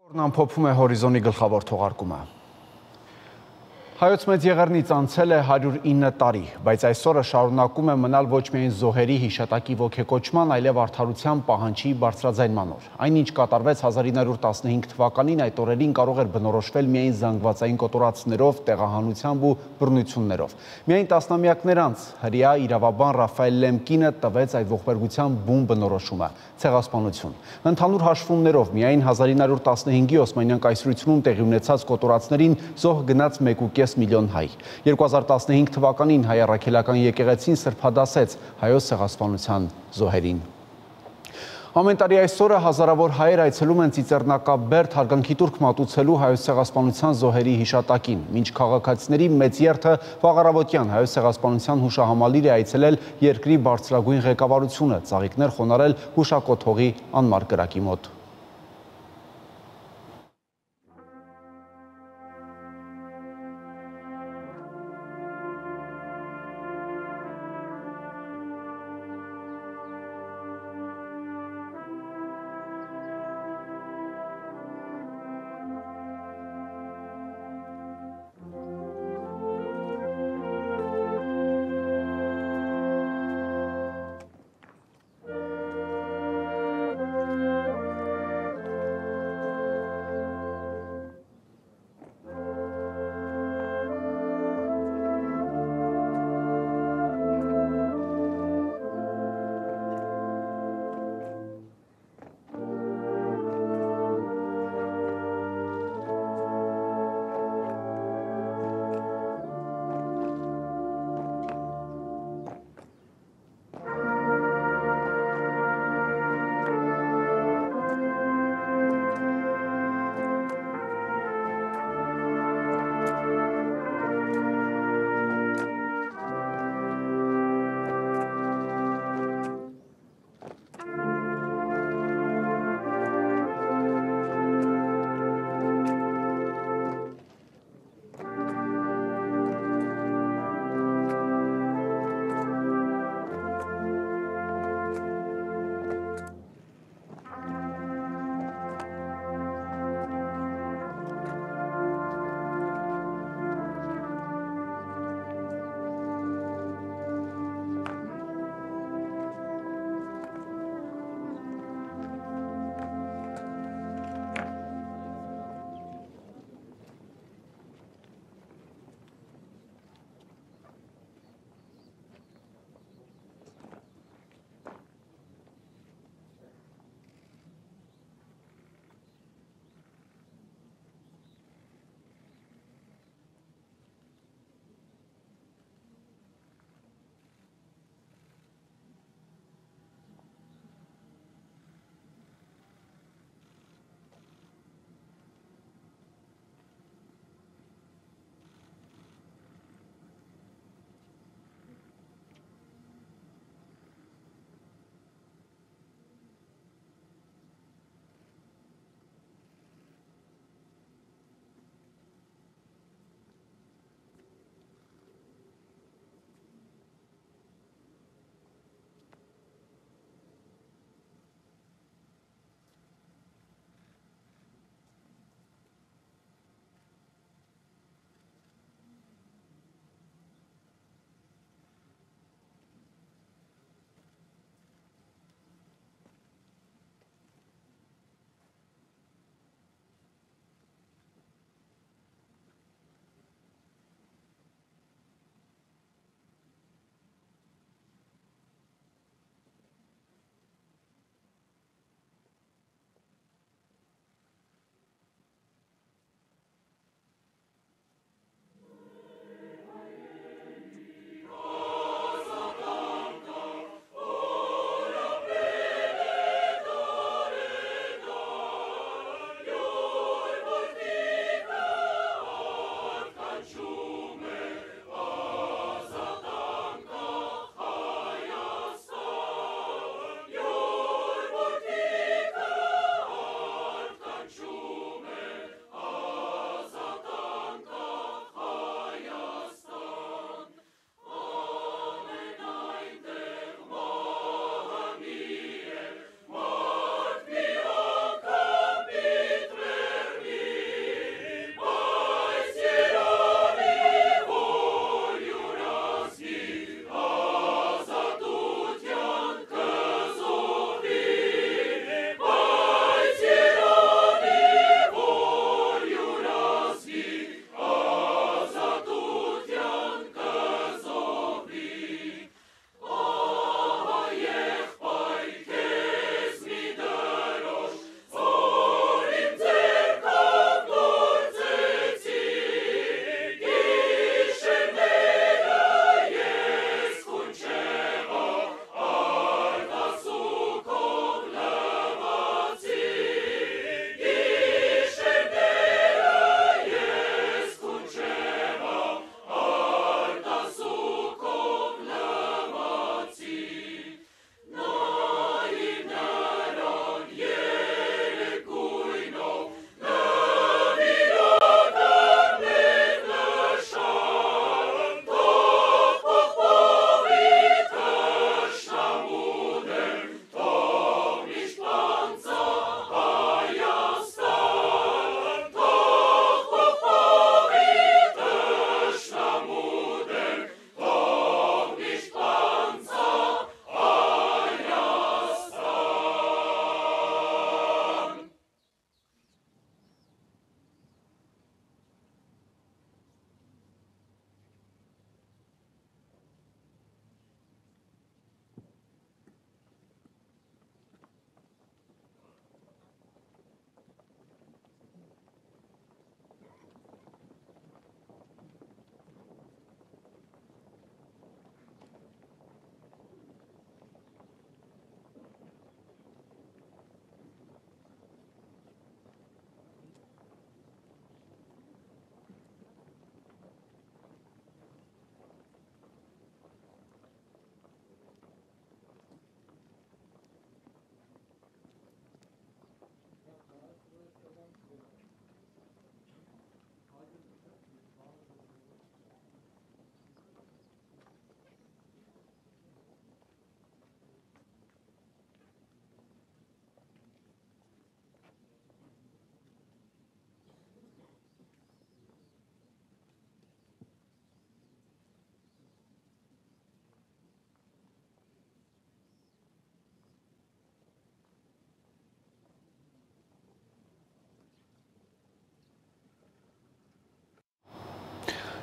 Ամփոփում է հորիզոնի գլխավոր թողարկումը։ Հայոց մեծ եղեռնից անցել է 109 տարի, բայց այսօրը շարունակում է մնալ ոչ միայն զոհերի հիշատակի ոգեկոչման, այլև արդարության պահանջի բարձրաձայնման օր։ Այնինչ կատարվեց 1915 թվականին, այդ օրերին կարող էր բնորոշվել միայն զանգվածային կոտորածներով, տեղահանությամբ ու բռնություններով։ Միայն տասնամյակներ անց հրեա իրավաբան Ռաֆայել Լեմկինը տվեց այդ ողբերգության բուն բնորոշումը՝ ցեղասպանություն։ Ընդհանուր հաշվումներով միայն 1915-ի Օսմանյան կայսրությունում տեղի ունեցած կոտորածներին զոհ գնաց 1,5 միլիոն հայ։ 2015 թվականին հայ առաքելական եկեղեցին սրբադասեց հայոց ցեղասպանության զոհերին։ Ամեն տարի այսօրը հազարավոր հայեր այցելում են Ծիծեռնակաբերդ հարգանքի տուրք մատուցելու հայոց ցեղասպանության զոհերի հիշատակին։ Մինչ քաղաքացիների մեծ երթը վաղ առավոտյան հայոց ցեղասպանության հուշահամալիր է այցելել երկրի բարձրագույն ղեկավարությունը, ծաղիկներ խոնարհել հուշակոթ հողի անմար կրակի մոտ։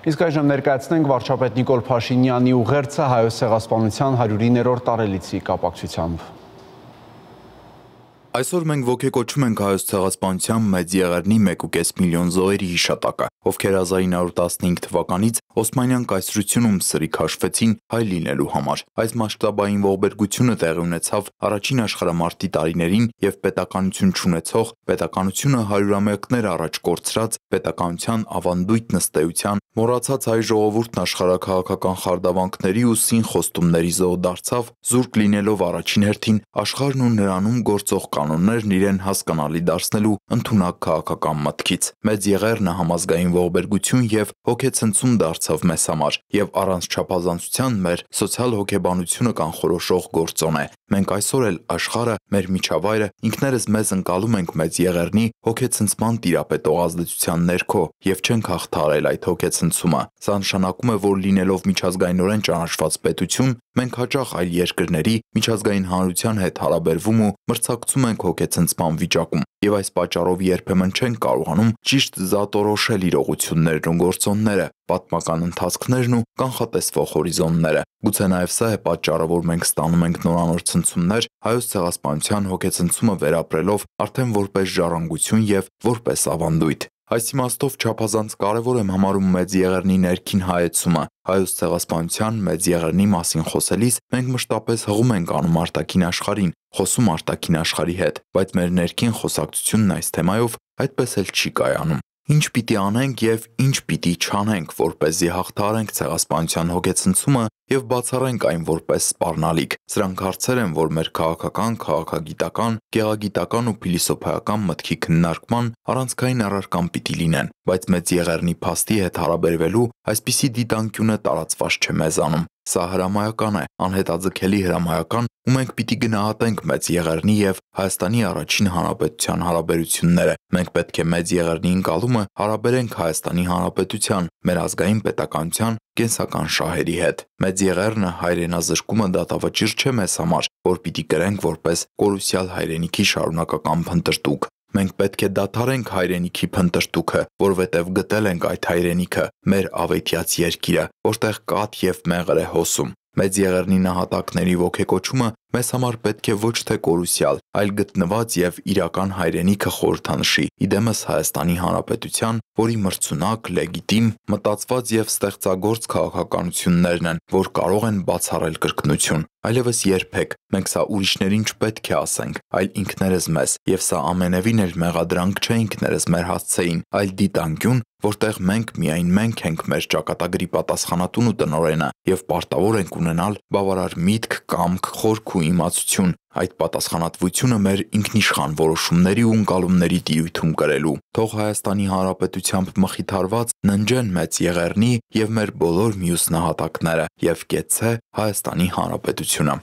Իսկ այժմ ներկայացնենք վարչապետ Նիկոլ Փաշինյանի ուղերձը Հայոց ցեղասպանության 109-րդ տարելիցի կապակցությամբ։ Այսօր մենք ոգեկոչում ենք Հայոց ցեղասպանության մեծ եղեռնի 1.5 միլիոն զոհերի հիշատակը, ովքեր 1915 թվականից Օսմանյան կայսրությունում սրի քաշվեցին հայ լինելու համար։ Այս մասշտաբային ողբերգությունը տեղի ունեցավ առաջին աշխարհամարտի տարիներին եւ պետականություն չունեցող, պետականությունը հարյուրամյակներ առաջ կորցրած, պետականության ավանդույթ նստեության, մոռացած հայ ժողովուրդն աշխարհաքաղաքական խարդավանքների ու սին խոստումների զոհ դարձավ, զուրկ լինելով առաջին հերթին աշխարհն ու նրանում գործող կանոններն իրեն հասկանալի դարձնելու ընդունակ քաղաքական մտքից։ Մեծ եղեռնը համազգային ողբերգություն եւ հոգեցնցում դարձավ մեզ համար եւ առանց չափազանցության մեր սոցիալ-հոգեբանությունը կանխորոշող գործոն է։ Մենք այսօր էլ աշխարհը, մեր միջավայրը, ինքներս մեզ ընկալում ենք մեծ եղեռնի հոգեցնցման տիրապետող ազդեցության ներքո եւ չենք հաղթահարել այդ հոգեցնցումը։ Սա նշանակում է, որ լինելով միջազգայինորեն ճանաչված պետություն, մենք հաճախ այլ երկրների միջազգային հանրության հետ հարաբերվում ու մրցակցում ենք հոգեցնցման վիճակում եւ այս պատճառով երբեմն չենք կարողանում ճիշտ զատորոշել իրողություններն ու գործոնները, պատմական ընթացքներն ու կանխատեսվող հորիզոնները։ Գուցե նաեւ սա է պատճառը, որ մենք ստանում ենք նորանոր ցնցումներ Հայոց ցեղասպանության հոգեցնցումը վերապրելով արդեն որպես ժառանգություն եւ որպես ավանդույթ։ Այս իմաստով չափազանց կարևոր եմ համարում մեծ եղեռնի ներքին հայեցումը։ Հայոց ցեղասպանության մեծ եղեռնի մասին խոսելիս մենք մշտապես հղում ենք անում արտաքին աշխարհին, խոսում արտաքին աշխարհի հետ, բայց մեր ներքին խոսակցությունն այս թեմայով այդպես էլ չի կայանում։ Ինչ պիտի անենք եւ ինչ պիտի չանենք, որպեսզի հաղթահարենք ցեղասպանության հոգեցնցումը եւ բացառենք այն որպես սպառնալիք։ Սրանք հարցեր են, որ մեր քաղաքական, քաղաքագիտական, գեղագիտական ու փիլիսոփայական մտքի քննարկման առանցքային առարկան պիտի լինեն, բայց մեծ եղեռնի փաստի հետ հարաբերվելու այսպիսի դիտանկյունը տարածված չէ մեզանում։ Սա հրամայական է, անհետաձգելի հրամայական, ու մենք պիտի գնահատենք մեծ եղեռնի եւ Հայաստանի առաջին հանրապետության հարաբերությունները։ Մենք պետք է մեծ եղեռնի ընկալումը հարաբերենք Հայաստանի հանրապետության, մեր ազգային պետականության կենսական շահերի հետ։ Մեծ եղեռնը հայրենազրկումը դատավճիռ չէ մեզ համար, որ պիտի կրենք որպես կորուսյալ հայրենիքի շարունակական փնտրտուք։ Մենք պետք է դադարենք հայրենիքի փնտրտուքը, որովհետև գտել ենք այդ հայրենիքը, մեր ավետյաց երկիրը, որտեղ կաթ եւ մեղր է հոսում։ Մեծ եղեռնի նահատակների ոգեկոչումը մեզ համար պետք է ոչ թե կորուսյալ, այլ գտնված եւ իրական հայրենիքը խորհրդանշի, իդեմս Հայաստանի Հանրապետության, որի մրցունակ, լեգիտիմ, մտածված եւ ստեղծագործ քաղաքականություններն են, որ կարող են բացառել կրկնություն։ Այլևս երբեք մենք սա ուրիշներին չպետք է ասենք, այլ ինքներս մեզ, եւ սա ամենևին էլ մեղադրանք չէ ինքներս մեր հասցեին, այլ դիտանկյուն, որտեղ մենք միայն մենք ենք մեր ճակատագրի պատասխանատուն ու տնօրենը եւ պարտավոր ենք ունենալ բավարար միտք, կամք, խորք ու իմացություն այդ պատասխանատվությունը մեր ինքնիշխան որոշումների ու ընկալումների տիրույթում կրելու։ Թող Հայաստանի Հանրապետությամբ մխիթարված ննջեն մեծ եղեռնի եւ մեր բոլոր մյուս նահատակները եւ կեցցե Հայաստանի Հանրապետությունը։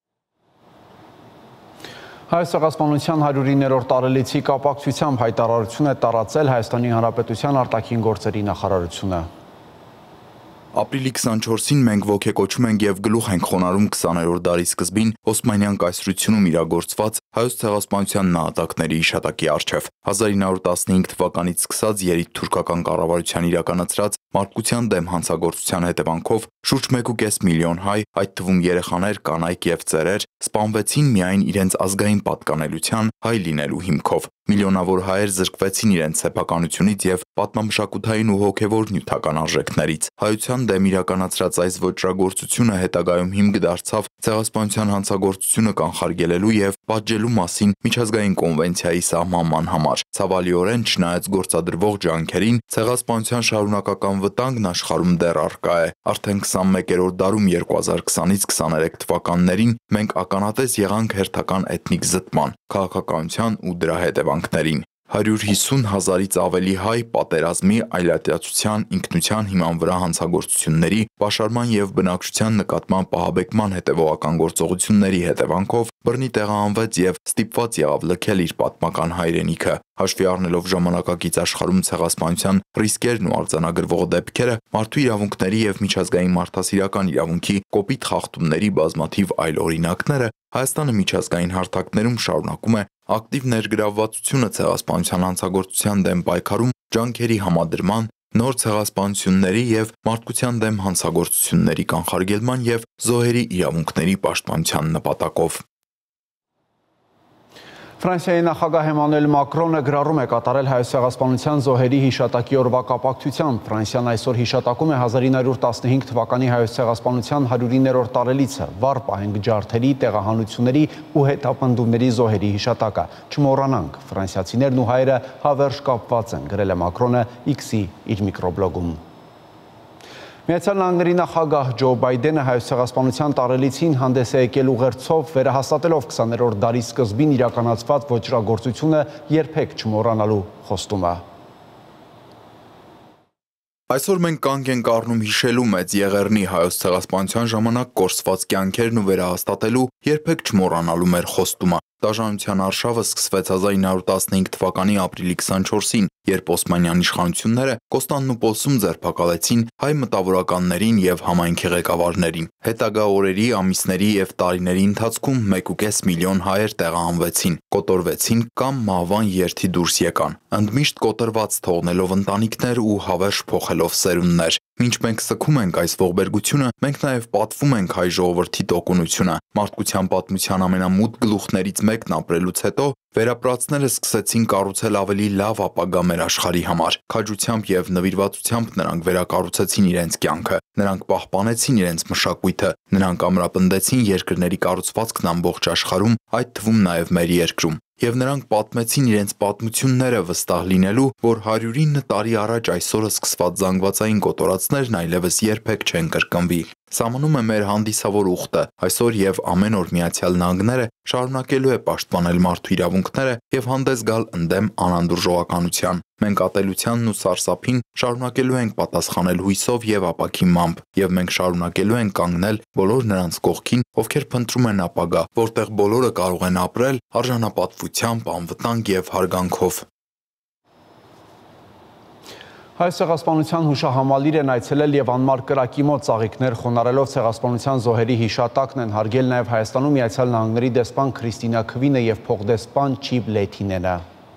Հայոց ցեղասպանության 109-րդ տարելիցի կապակցությամբ հայտարարություն է տարածել Հայաստանի Հանրապետության արտաքին գործերի նախարարությունը։ Ապրիլի 24-ին մենք ոգեկոչում ենք եւ գլուխ ենք խոնարհում 20-րդ դարի սկզբին Օսմանյան կայսրությունում իրագործված Հայոց ցեղասպանության նահատակների հիշատակի առջև 1915 թվականից սկսած երիտթուրքական կառավարության իրականացրած մարդկության դեմ հանցագործության հետևանքով շուրջ 1.5 միլիոն հայ, այդ թվում երեխաներ, կանայք եւ ծերեր, սպանվեցին միայն իրենց ազգային պատկանելության հայ լինելու հիմքով։ Միլիոնավոր հայեր զրկվեցին իրենց սեփականությունից եւ պատմամշակութային ու հոգեվոր նյութական արժեքներից։ Հայության դեմ իրականացրած այս ոճրագործությունը հետագայում հիմք դարձավ ցեղասպանության հանցագործությունը կանխարգելելու եւ պատժելու մասին միջազգային կոնվենցիայի սահմանման համար։ Ցավալիորեն, չնայած գործադրվող ջանքերին, ցեղասպանության շարունակական վտանգն աշխարհում դեռ առկա է։ Արդեն 21-րդ դարում 2020-ից 23 թվականներին մենք ականատես եղանք հերթական էթնիկ զտման, քաղաքականության ու դրա հետևանքներին։ 150,000-ից ավելի հայ պատերազմի, այլատիացության, ինքնության հիման վրա հանցագործությունների, պաշարման եւ բնակչության նկատմամբ պահաբեկման հետևողական գործողությունների հետևանքով բռնի տեղահանվեց եւ ստիպված եղավ լքել իր պատմական հայրենիքը։ Հաշվի առնելով ժամանակակից աշխարհում ցեղասպանության ռիսկերն ու արձանագրվող դեպքերը, մարդու իրավունքների եւ միջազգային մարդասիրական իրավունքի կոպիտ խախտումների բազմաթիվ այլ օրինակները, Հայաստանը միջազգային հարթակներում շարունակում է ակտիվ ներգրավվածությունը ցեղասպանության հանցագործության դեմ պայքարում ջանքերի համադրման, նոր ցեղասպանությունների եւ մարդկության դեմ հանցագործությունների կանխարգելման եւ զոհերի իրավունքների պաշտպանության նպատակով։ Ֆրանսիայի նախագահ Էմանուել Մակրոնը գրառում է կատարել Հայոց ցեղասպանության զոհերի հիշատակի օրվա կապակցությամբ։ Ֆրանսիան այսօր հիշատակում է 1915 թվականի Հայոց ցեղասպանության 109-րդ տարելիցը, վառ պահենք ջարդերի, տեղահանությունների ու հետապնդումների զոհերի հիշատակը։ Չմոռանանք, ֆրանսիացիներն ու հայերը հավերժ կապված են, գրել է Մակրոնը X-ի իր միկրոբլոգում։ Միացյալ Նահանգների նախագահ Ջո Բայդենը Հայոց ցեղասպանության տարելիցին հանդես է եկել ուղերձով, վերահաստատելով 20-րդ դարի սկզբին իրականացված ոճրագործությունը երբեք չմոռանալու խոստումը։ Այսօր մենք կանգ ենք առնում հիշելու Մեծ Եղեռնի Հայոց ցեղասպանության ժամանակ կորսված կյանքերն ու վերահաստատելու երբեք չմոռանալու մեր խոստումը։ Դաժանության արշավը սկսվեց 1915 թվականի ապրիլի 24-ին, երբ Օսմանյան իշխանությունները Կոստանդնու Պոլսում ձերբակալեցին հայ մտավորականներին եւ համայնքի ղեկավարներին։ Հետագա օրերի, ամիսների եւ տարիների ընթացքում 1.5 միլիոն հայեր տեղահանվեցին, կոտորվեցին կամ մահվան երթի դուրս եկան, ընդմիշտ կոտրված թողնելով ընտանիքներ ու հավերժ փոխելով սերունդներ։ Մինչ մենք սգում ենք այս ողբերգությունը, մենք նաև պատվում ենք հայ ժողովրդի տոկունությունը։ Մարդկության պատմության ամենամութ գլուխներից մեկն ապրելուց հետո վերապրածները սկսեցին կառուցել ավելի լավ ապագա մեր աշխարհի համար։ Քաջությամբ եւ նվիրվածությամբ նրանք վերակառուցեցին իրենց կյանքը, նրանք պահպանեցին իրենց մշակույթը, նրանք ամրապնդեցին երկրների կառուցվածքն ամբողջ աշխարհում, այդ թվում նաև մեր երկրում։ Եվ նրանք պատմեցին իրենց պատմությունները վստահ լինելու, որ 109 տարի առաջ այսօրը սկսված զանգվածային կոտորածներն այլևս երբեք չեն կրկնվի։ Սահմանում է մեր հանդիսավոր ուխտը, այսօր եւ ամեն օր Միացյալ Նահանգները շարունակելու է պաշտպանել մարդու իրավունքները եւ հանդես գալ ընդդեմ անանդուրժողականության։ Մենք ատելությանն ու սարսափին շարունակելու ենք պատասխանել հույսով եւ ապաքինմամբ, եւ մենք շարունակելու ենք կանգնել բոլոր նրանց կողքին, ովքեր փնտրում են ապագա, որտեղ բոլորը կարող են ապրել արժանապատվությամբ, անվտանգ եւ հարգանքով։ Հայոց ցեղասպանության հուշահամալիր են այցելել եւ անմար կրակի մոտ ծաղիկներ խոնարելով ցեղասպանության զոհերի հիշատակն են հարգել նաեւ Հայաստանում Միացյալ Նահանգների դեսպան Քրիստինա Քվինը եւ փոխդեսպան Չիբ Լեթինենը։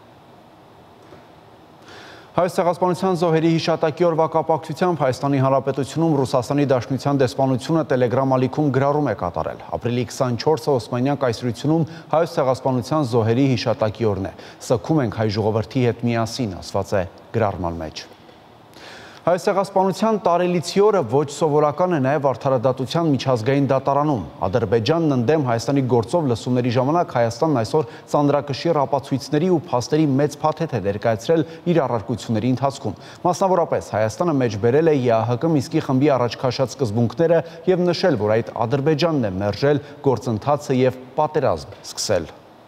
Հայոց ցեղասպանության զոհերի հիշատակի օրվա կապակցությամբ Հայաստանի Հանրապետությունում Ռուսաստանի Դաշնության դեսպանությունը Telegram ալիքում գրառում է կատարել։ Ապրիլի 24-ը Օսմանյան կայսրությունում Հայոց ցեղասպանության զոհերի հիշատակի օրն է։ Սգում ենք հայ ժողովրդի հետ միասին, ասված է գրառման մեջ։ Հայոց ցեղասպանության տարելիցի օրը ոչ սովորական է նաև Արդարադատության միջազգային դատարանում։ Ադրբեջանն ընդդեմ Հայաստանի գործով լսումների ժամանակ Հայաստանն այսօր ծանրակշիռ ապացույցների ու փաստերի մեծ փաթեթ է ներկայացրել իր առարկությունների ընթացքում։ Մասնավորապես Հայաստանը մեջբերել է ԵԱՀԿ Մինսկի խմբի առաջ քաշած սկզբունքները եւ նշել, որ այդ Ադրբեջանն է մերժել գործընթացը եւ պատերազմ սկսել։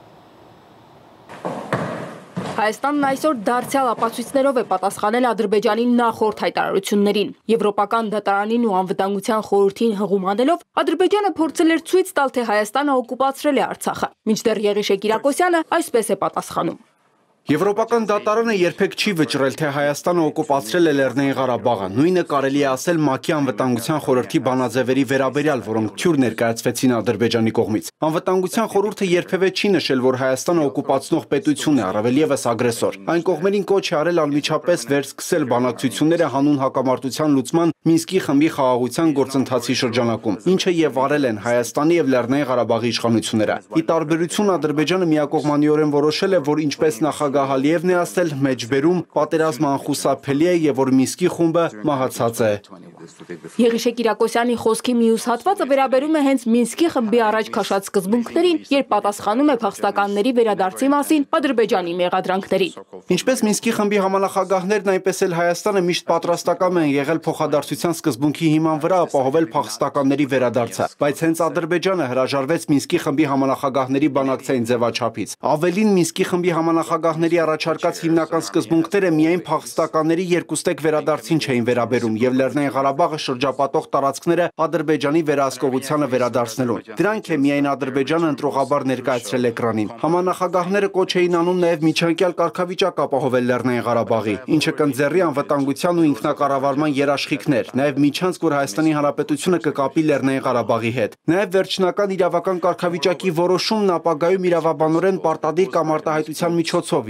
Հայաստանն այսօր դարձյալ ապացույցներով է պատասխանել Ադրբեջանի նախորդ հայտարարություններին։ Եվրոպական դատարանին ու անվտանգության խորհրդին հղում անելով, Ադրբեջանը փորձել էր ցույց տալ, թե Հայաստանը օկուպացրել է Արցախը։ Մինչդեռ Եղիշե Կիրակոսյանը այսպես է պատասխանում։ Եվրոպական դատարանը երբեք չի վճռել, թե Հայաստանը օկուպացրել է Լեռնային Ղարաբաղը։ Նույնը կարելի է ասել ՄԱԿ-ի անվտանգության խորհրդի բանաձևերի վերաբերյալ, որոնք թյուր ներկայացվեցին Ադրբեջանի կողմից։ Անվտանգության խորհուրդը երբևէ չի նշել, որ Հայաստանը օկուպացնող պետություն է, առավել ևս ագրեսոր։ Այն կողմերին կոչ է արել անմիջապես վերսկսել բանակցությունները հանուն հակամարտության լուծման Մինսկի խմբի խաղաղության գործընթացի շրջանակում, ինչը եւ արել են Հայաստանի եւ Լեռնային Ղարաբաղի իշխանությունները։ Ի տարբերություն Ադրբեջանը միակողմանիորեն որոշել է, որ ինչպես նախագահ Ալիևն է ասել, մեջբերում պատերազմը անխուսափելի է եւ որ Մինսկի խումբը մահացած է։ Եղիշե Կիրակոսյանի խոսքի մյուս հատվածը վերաբերում է հենց Մինսկի խմբի առաջ քաշած սկզբունքներին, երբ պատասխանում է փախստականների վերադարձի մասին Ադրբեջանի մեղադրանքներին։ Ինչպես Մինսկի խմբի համանախագահներն, այնպես էլ Հայաստանը միշտ պատրաստական են եղել փոխադարձության սկզբունքի հիման վրա ապահովել փախստականների վերադարձը, բայց հենց Ադրբեջանը հրաժարվեց Մինսկի խմբի համանախագահների բանակցային ձևաչափից։ Ավելին, Մինսկի խմբի համանախագահների առաջարկած հիմնական սկզբունքները միայն փախստականների երկուստեք վերադարձին չէին վերաբերում եւ Լեռնային Ղարաբաղը շրջապատող տարածքները Ադրբեջանի վերահսկողությանը վերադարձնելուն։ Դրանք է միայն Ադրբեջանը ընտրողաբար ներկայացրել էկրանին։ Համանախագահները կոչ էին անում նաեւ միջանկյալ կարգավիճակ ապահովել Լեռնային Ղարաբաղի, ինչը կընձեռի անվտանգության ու ինքնակառավարման երաշխիքներ, նաեւ միջանցք, որ Հայաստանի Հանրապետությունը կկապի Լեռնային Ղարաբաղի հետ։ Նաեւ վերջնական իրավական կարգավիճակի որոշումն ապագայում իրավաբանորեն պարտադիր կամ արտահայտության միջոցով,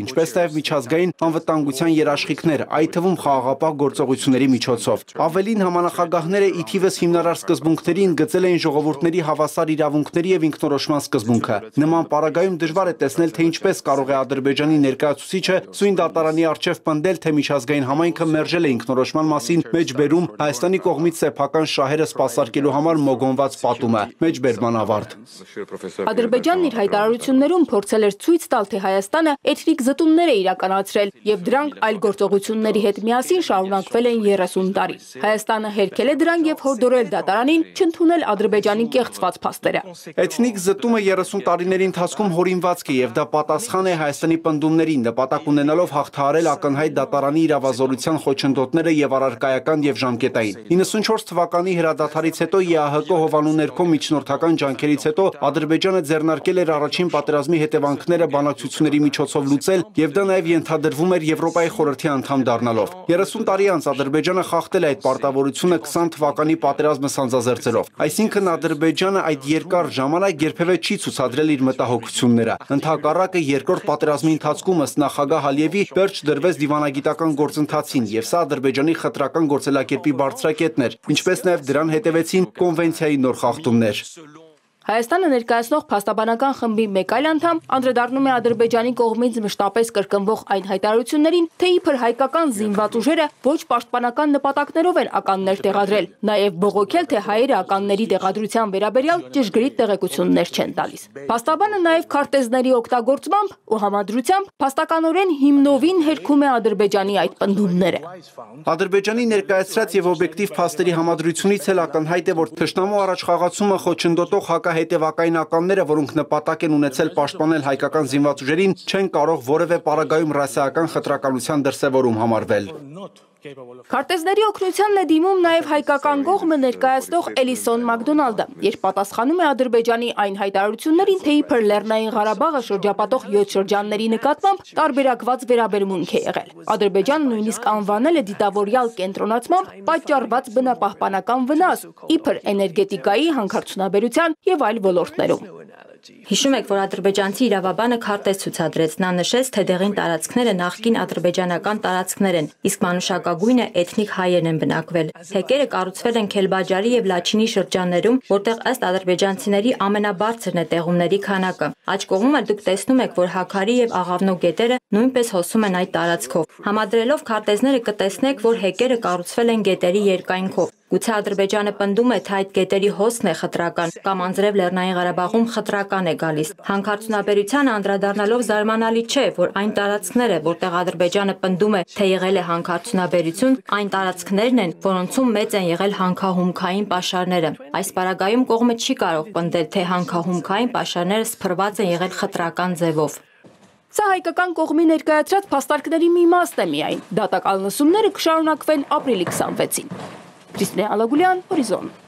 ինչպես նաև միջազգային անվտանգության երաշխիքներ, այդ թվում խաղաղապահ գործողությունների միջոցով։ Ավելին, համանախագահները ի թիվս հիմնարար սկզբունքներին գծել էին ժողովուրդների հավասար իրավունքների եւ ինքնորոշման սկզբունքը։ Նման պարագայում դժվար է տեսնել, թե ինչպես կարող է Ադրբեջանի ներկայացուցիչը սույն դատարանի առջև պնդել, թե միջազգային համայնքը մերժել է ինքնորոշման մասին մեջբերում Հայաստանի կողմից սեփական շահերը սպասարկելու համար մոգոնված պատումը։ Մեջբերման ավարտ։ Ադրբեջանն իր հայտարարություններում փորձել էր ցույց տալ, թե Հայաստանը էթնիկ զտումներ է իրականացրել եւ դրանք այլ գործողությունների հետ միասին շարունակվել են 30 տարի։ Հայաստանը հերքել է դրանք եւ հորդորել դատարանին չընդունել Ադրբեջանի կեղծված փաստերը։ Էթնիկ զտումը 30 տարիների ընթացքում հորինվածք է եւ դա պատասխան է Հայաստանի պնդումներին, նպատակ ունենալով հաղթահարել ակնհայտ դատարանի իրավազորության խոչընդոտները եւ առարկայական եւ ժամկետային։ 94 թվականի հրադադարից հետո ԵԱՀԿ հովանու ներքո միջնորդական ջանքերից հետո Ադրբեջանը ձեռնարկել էր առաջին պատերազմի հետևանքները բանակցությունների միջոցով լուծել եւ դա նաեւ ենթադրվում էր Եվրոպայի խորհրդի անդամ դառնալով։ 30 տարի անց Ադրբեջանը խախտել է այդ պարտավորությունը 20 թվականի պատերազմը սանձազերծելով։ Այսինքն Ադրբեջանը այդ երկար ժամանակ երբևէ չի ցուցադրել իր մտահոգությունները։ Ընդհակառակը երկրորդ պատերազմի ընթացքում ըստ նախագահ Ալիևի վերջ դրվեց դիվանագիտական գործընթացին եւ սա Ադրբեջանի խտրական գործելակերպի բարձրակետն էր, ինչպես նաեւ դրան հետևեցին կոնվենցիայի նոր խախտումներ։ Հայաստանը ներկայացնող փաստաբանական խմբի մեկ այլ անդամ անդրադառնում է Ադրբեջանի կողմից մշտապես կրկնվող այն հայտարարություններին, թե իբր հայկական զինված ուժերը ոչ պաշտպանական նպատակներով են ականներ տեղադրել, նաև բողոքել, թե հայերը ականների տեղադրության վերաբերյալ ճշգրիտ տեղեկություններ չեն տալիս։ Փաստաբանը նաև քարտեզների օգտագործմամբ ու համադրությամբ փաստականորեն հիմնովին հերքում է Ադրբեջանի այդ պնդումները։ Ադրբեջանի ներկայացրած եւ օբյեկտիվ փաստերի համադրությունից էլ ակնհայտ է, որ թշնամու առաջխաղացումը խոչընդոտող հետևակային ականները, որոնք նպատակ են ունեցել պաշտպանել հայկական զինված ուժերին, չեն կարող որևէ պարագայում ռասայական խտրականության դրսևորում համարվել։ Քարտեզների օգնությանն է դիմում նաև հայկական կողմը ներկայացնող Էլիսոն Մակդոնալդը, երբ պատասխանում է Ադրբեջանի այն հայտարարություններին, թե իբր Լեռնային Ղարաբաղը շրջապատող 7 շրջանների նկատմամբ տարբերակված վերաբերմունք է եղել։ Ադրբեջանը նույնիսկ անվանել է դիտավորյալ կենտրոնացմամբ պատճառված բնապահպանական վնաս, իբր էներգետիկայի, հանքարդյունաբերության եւ այլ ոլորտներում։ Հիշում եք, որ ադրբեջանցի իրավաբանը քարտեզ ցուցադրեց, նա նշեց, թե դեղին տարածքները նախկին ադրբեջանական տարածքներ են, իսկ մանուշակագույնը էթնիկ հայերն են բնակվել։ Հեկերը կառուցվել են Քելբաջարի եւ Լաչինի շրջաններում, որտեղ ըստ ադրբեջանցիների ամենաբարձրն է տեղումների քանակը։ Աջ կողմում էլ դուք տեսնում եք, որ Հաքարի եւ Աղավնո գետերը նույնպես հոսում են այդ տարածքով։ Համադրելով քարտեզները կտեսնեք, որ հեկերը կառուցվել են գետերի երկայնքով։ Գուցե Ադրբեջանը պնդում է, թե այդ գետերի հոսքն է խտրական, կամ անձրև Լեռնային Ղարաբաղում խտրական է գալիս։ Հանքարդյունաբերությանը անդրադառնալով զարմանալի չէ, որ այն տարածքները, որտեղ Ադրբեջանը պնդում է, թե եղել է հանքարդյունաբերություն, այն տարածքներն են, որոնցում մեծ են եղել հանքահումքային պաշարները։ Այս պարագայում կողմը չի կարող պնդել, թե հանքահումքային պաշարները սփռված են եղել խտրական ձևով։ Սա հայկական կողմի ներկայացրած փաստարկների մի մասն է միայն։ Դատական լսումները կշարունակվեն ապրիլի 26-ին։ Քրիստինե Ալագուլյան, Հորիզոն։